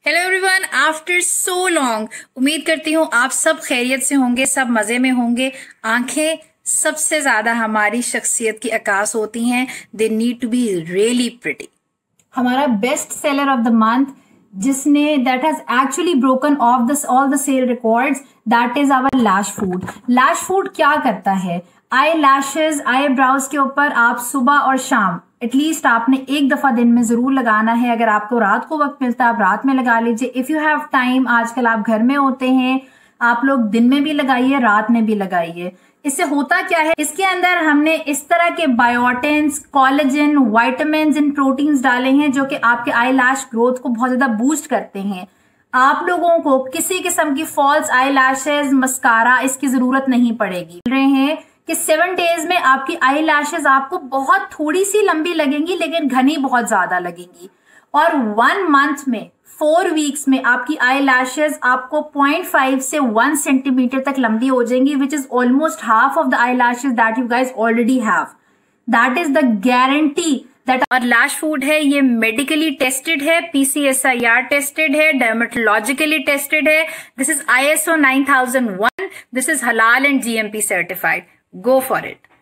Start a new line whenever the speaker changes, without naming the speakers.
Hello everyone, after so long उम्मीद करती हूँ आप सब खैरियत से होंगे, सब मज़े में होंगे। आंखें सबसे ज़्यादा हमारी शख्सियत की अक्कास होती हैं। They need to be really pretty. हमारा best seller of the month जिसने that has actually broken of this all the sale records, that is our lash food. Lash food क्या करता है? आई लैशेज, आई ब्राउज के ऊपर आप सुबह और शाम एटलीस्ट आपने एक दफा दिन में जरूर लगाना है। अगर आपको रात को वक्त मिलता है आप रात में लगा लीजिए। इफ यू हैव टाइम, आजकल आप घर में होते हैं, आप लोग दिन में भी लगाइए, रात में भी लगाइए। इससे होता क्या है, इसके अंदर हमने इस तरह के biotins, collagen, vitamins and proteins डाले हैं जो कि आपके आई लैश ग्रोथ को बहुत ज्यादा बूस्ट करते हैं। आप लोगों को किसी किस्म की फॉल्स आई लैशेज, मस्कारा इसकी जरूरत नहीं पड़ेगी। रहे हैं कि 7 डेज में आपकी आई लैशेज आपको बहुत थोड़ी सी लंबी लगेंगी लेकिन घनी बहुत ज्यादा लगेंगी। और 1 मंथ में 4 वीक्स में आपकी आई लैशेज आपको 0.5 से 1 सेंटीमीटर तक लंबी हो जाएंगी, which is almost half of the eye lashes that you guys already have. That is the guarantee that और लैश फूड है। ये मेडिकली टेस्टेड है, PCSIR टेस्टेड है, डर्मेटोलॉजिकली टेस्टेड है। This is ISO 9001, this is हलाल and GMP certified. Go for it.